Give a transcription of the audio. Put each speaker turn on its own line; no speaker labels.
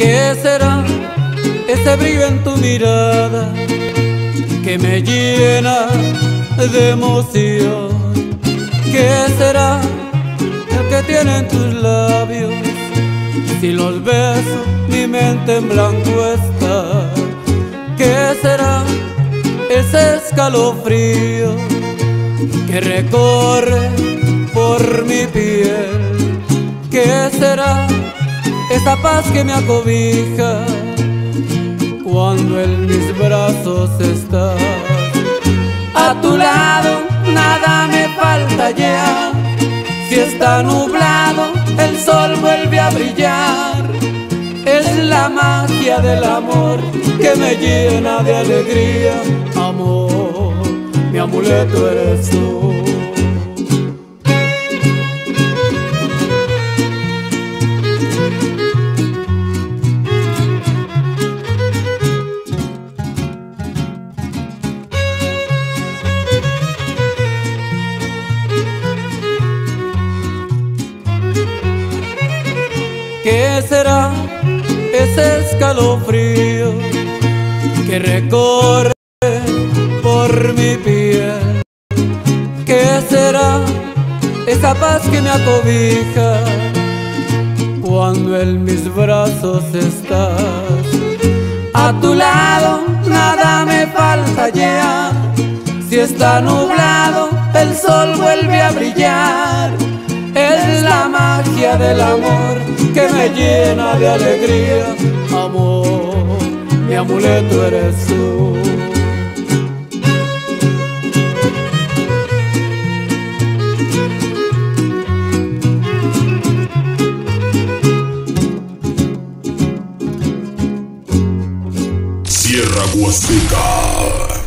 ¿Qué será ese brillo en tu mirada que me llena de emoción? ¿Qué será el que tienen tus labios? Si los beso, mi mente en blanco está. ¿Qué será ese escalofrío que recorre por mi piel? ¿Qué será esa paz que me acobija cuando en mis brazos estás? A tu lado nada me falta ya. Si está nublado, el sol vuelve a brillar. Es la magia del amor que me llena de alegría. Amor, mi amuleto eres tú. ¿Qué será ese escalofrío que recorre por mi piel? ¿Qué será esa paz que me acobija cuando en mis brazos estás? A tu lado nada me falta ya. Si está nublado, el sol vuelve a brillar. Es la magia del amor que me llena de alegría. Amor, mi amuleto eres tú.
Sierra Huasteca.